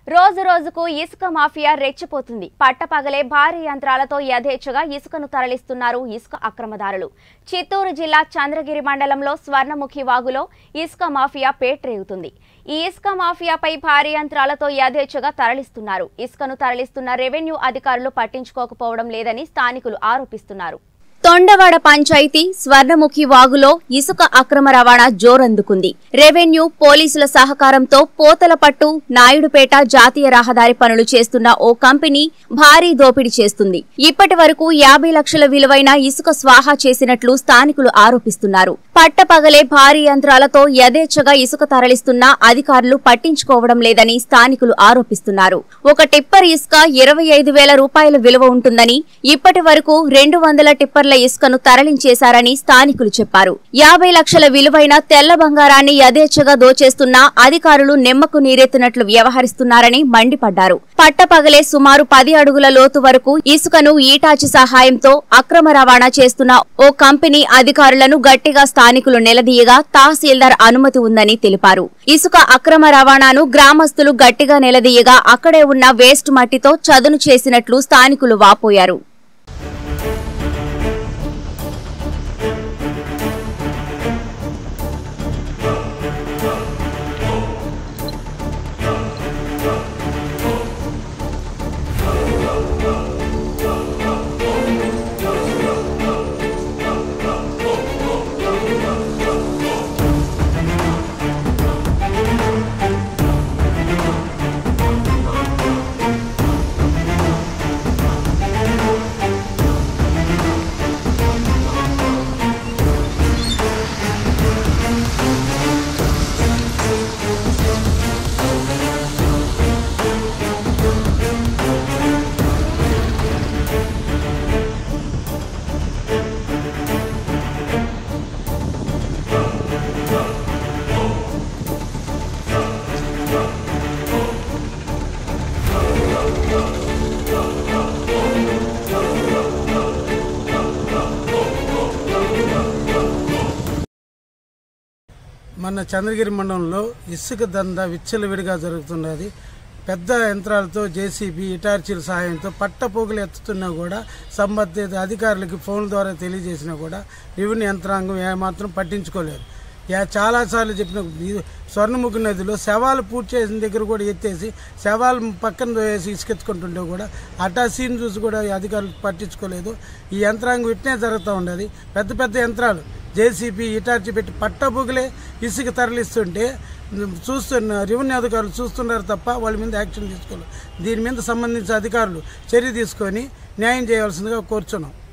రోజు రోజుకు ఇసుక మాఫియా రెచ్చిపోతుంది. పట్టపగలే భారీ యంత్రాలతో యథేచ్ఛగా ఇసుకను తరలిస్తున్నారు ఇసుక అక్రమదారులు. చిత్తూరు జిల్లా చంద్రగిరి మండలంలో స్వర్ణముఖి వాగులో ఇసుక మాఫియా పేట్రేగుతుంది. ఈ ఇసుక మాఫియాపై భారీ యంత్రాలతో యథేచ్ఛగా తరలిస్తున్నారు. ఇసుకను తరలిస్తున్న రెవెన్యూ అధికారులు పట్టించుకోకపోవడం లేదని స్థానికులు ఆరోపిస్తున్నారు. తొండవాడ పంచాయతీ స్వర్ణముఖి వాగులో ఇసుక అక్రమ రవాణా జోరందుకుంది. రెవెన్యూ పోలీసుల సహకారంతో పోతలపట్టు నాయుడుపేట జాతీయ రహదారి పనులు చేస్తున్న ఓ కంపెనీ భారీ దోపిడీ చేస్తుంది. ఇప్పటి వరకు 50 లక్షల విలువైన ఇసుక స్వాహా చేసినట్లు స్థానికులు ఆరోపిస్తున్నారు. పట్టపగలే భారీ యంత్రాలతో యథేచ్ఛగా ఇసుక తరలిస్తున్న అధికారులు పట్టించుకోవడం లేదని స్థానికులు ఆరోపిస్తున్నారు. ఒక టిప్పర్ ఇసుక 25,000 రూపాయల విలువ ఉంటుందని, ఇప్పటి వరకు 200 టిప్పర్ల ఇసుకను తరలించేశారని స్థానికులు చెప్పారు. 50 లక్షల విలువైన తెల్ల బంగారాన్ని యథేచ్ఛగా దోచేస్తున్న అధికారులు నిమ్మకు నీరెత్తినట్లు వ్యవహరిస్తున్నారని మండిపడ్డారు. పట్టపగలే సుమారు 10 అడుగుల లోతు వరకు ఇసుకను ఈటాచి సహాయంతో అక్రమ రవాణా చేస్తున్న ఓ కంపెనీ అధికారులను గట్టిగా స్థానికులు నిలదీయగా తహసీల్దార్ అనుమతి ఉందని తెలిపారు. ఇసుక అక్రమ రవాణాను గ్రామస్తులు గట్టిగా నిలదీయగా అక్కడే ఉన్న వేస్ట్ మట్టితో చదును చేసినట్లు స్థానికులు వాపోయారు. మన చంద్రగిరి మండలంలో ఇసుక దందా విచ్చలవిడిగా జరుగుతున్నది. పెద్ద యంత్రాలతో జేసీబీ ఇటార్చీల సహాయంతో పట్టపోగులు ఎత్తుతున్నా కూడా సంబంధిత అధికారులకి ఫోన్ల ద్వారా తెలియజేసినా కూడా రెవెన్యూ యంత్రాంగం ఏమాత్రం పట్టించుకోలేదు. చాలాసార్లు చెప్పిన స్వర్ణముఖి నదిలో శవాలు పూర్తి చేసిన దగ్గర కూడా ఎత్తేసి శవాలు పక్కన వేసి ఇసుకెత్తుకుంటుంటే కూడా అటా సీన్ చూసి కూడా అధికారులు పట్టించుకోలేదు. ఈ యంత్రాంగం ఇట్నే జరుగుతూ ఉండేది. పెద్ద పెద్ద యంత్రాలు జేసీబీ ఇటార్చీ పెట్టి పట్టబొగులే ఇసుక తరలిస్తుంటే చూస్తున్న రెవెన్యూ అధికారులు చూస్తున్నారు తప్ప వాళ్ళ మీద యాక్షన్ తీసుకోలేదు. దీని మీద సంబంధించిన అధికారులు చర్య తీసుకొని న్యాయం చేయాల్సిందిగా కోరుచున్నాం.